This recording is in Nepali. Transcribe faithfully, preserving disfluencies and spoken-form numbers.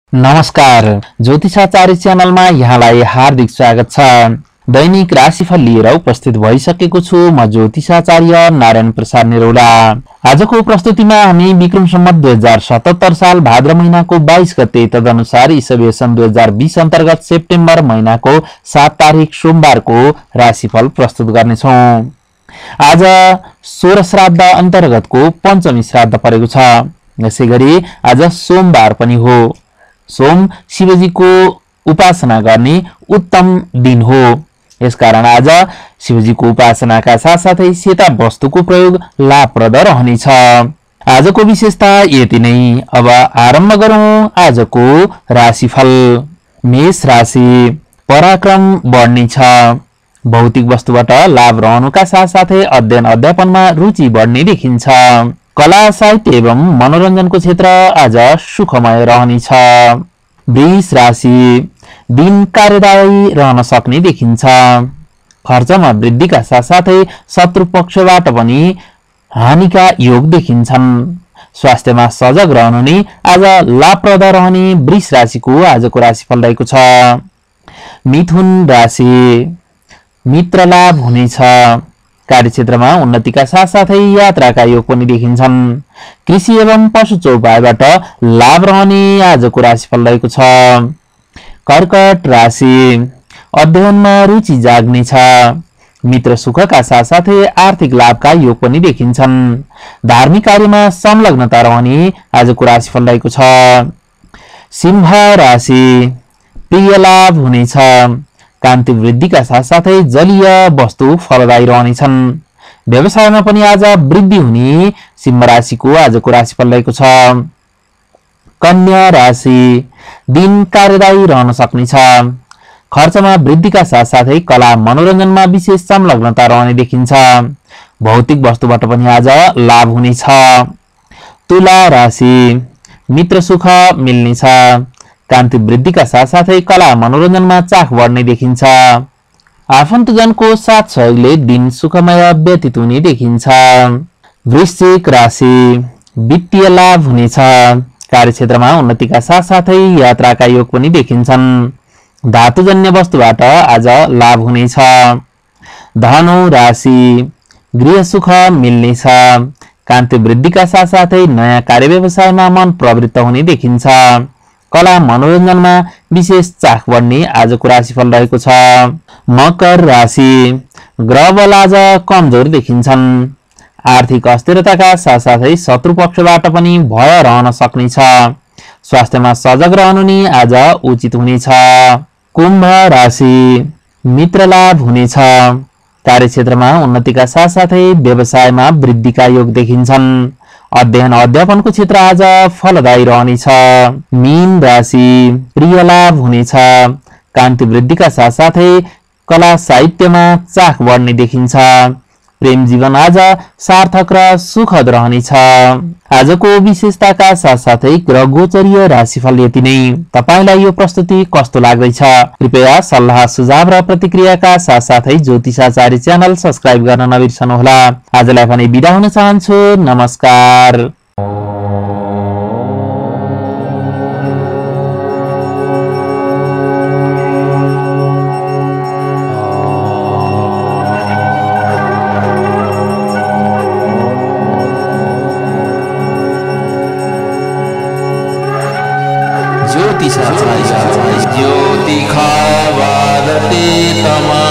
नमस्कार, ज्योतिषाचार्य च्यानलमा यहाँलाई हार्दिक स्वागत छ। दैनिक राशिफल लिएर उपस्थित भइसकेको छु म ज्योतिषाचार्य नारायण प्रसाद निरौला। आजको प्रस्तुतिमा हामी विक्रम सम्वत दुई हजार सतहत्तर साल भाद्र महिनाको बाइस गते तदनुसार ईसवीय सन् दुई हजार बीस अन्तर्गत सेप्टेम्बर महिनाको सात तारिक सोमबारको राशिफल प्रस्तुत गर्नेछौँ। आज सोह्र श्राद्ध अन्तर्गतको पञ्चमी श्राद्ध परेको छ। यसैगरी आज सोमबार पनि हो। सोम शिवजीको उपासना गर्ने उत्तम दिन हो। यसकारण आज शिवजीको उपासनाका साथसाथै सेता वस्तुको प्रयोग लाभप्रद रहनेछ। आजको विशेषता यति नै। अब आरम्भ गरौँ आजको राशिफल। मेष राशि, पराक्रम बढ्नेछ। भौतिक वस्तुबाट लाभ रहनुका साथसाथै अध्ययन अध्यापनमा रुचि बढ्ने देखिन्छ। कला साहित्य एवं मनोरञ्जनको क्षेत्र आज सुखमय रहनेछ। वृष राशि, दिन कार्यदायी रहन सक्ने देखिन्छ। खर्चमा वृद्धिका साथसाथै शत्रु पक्षबाट पनि हानिका योग देखिन्छन्। स्वास्थ्यमा सजग रहनु नै आज लाभप्रद रहने वृष राशिको आजको राशिफल रहेको छ। मिथुन राशि, मित्र लाभ हुनेछ। कार्यक्षेत्रमा उन्नतिका साथसाथै यात्राका योग पनि देखिन्छन्। कृषि एवं पशु चौपायबाट लाभ रहने आजको राशिफल रहेको छ। कर्कट राशि, अध्ययनमा रुचि जाग्नेछ। मित्र सुखका साथसाथै आर्थिक लाभका योग पनि देखिन्छन्। धार्मिक कार्यमा संलग्नता रहने आजको राशिफल रहेको छ। सिंह राशि, प्रिय लाभ हुनेछ। कान्ति वृद्धिका साथसाथै जलीय वस्तु फलदायी रहनेछन्। व्यवसायमा पनि आज वृद्धि हुने सिंह राशिको आजको राशिफल रहेको छ। कन्या राशि, दिन कार्यदायी रहन सक्नेछ। खर्चमा वृद्धिका साथसाथै कला मनोरञ्जनमा विशेष संलग्नता रहने देखिन्छ। भौतिक वस्तुबाट पनि आज लाभ हुनेछ। तुला राशि, मित्र सुख मिल्नेछ। कान्ति वृद्धिका साथसाथै कला मनोरञ्जनमा चाख बढ्ने देखिन्छ। आफन्तजनको साथ सहयोगले दिन सुखमय व्यतीत हुने देखिन्छ। वृश्चिक राशि, वित्तीय लाभ हुनेछ। कार्यक्षेत्रमा उन्नतिका साथसाथै यात्राका योग पनि देखिन्छन्। धातुजन्य वस्तुबाट आज लाभ हुनेछ। धनु राशि, गृह सुख मिल्नेछ। कान्ति वृद्धिका साथसाथै नयाँ कार्य व्यवसायमा मन प्रवृत्त हुने देखिन्छ। कला मनोरञ्जनमा विशेष चाख बढ्ने आजको राशिफल रहेको छ। मकर राशि, ग्रह बल आज कमजोर देखिन्छन्। आर्थिक अस्थिरताका साथसाथै शत्रु पक्षबाट पनि भय रहन सक्नेछ। स्वास्थ्यमा सजग रहनु नै आज उचित हुनेछ। कुम्भ राशि, मित्र लाभ हुनेछ। कार्यक्षेत्रमा उन्नतिका साथसाथै व्यवसायमा वृद्धिका योग देखिन्छन्। अध्ययन अध्यापनको क्षेत्र आज फलदायी रहनेछ। मीन राशि, प्रिय लाभ हुनेछ। कान्ति वृद्धिका साथसाथै कला साहित्यमा चाख बढ्ने देखिन्छ। प्रेम जीवन आज सार्थक र सुखद रहनेछ। आजको विशेषताका साथसाथै ग्रह गोचरीय राशिफल यति नै। तपाईलाई यो प्रस्तुति कस्तो लाग्दैछ? कृपया सल्लाह सुझाव र प्रतिक्रियाका साथसाथै ज्योतिषाचार्य च्यानल सब्स्क्राइब गर्न नबिर्सनुहोला। आजलाई भने बिदा हुन चाहन्छु। नमस्कार। ज्योतिषाचार्य ज्योतिषा वादते तमा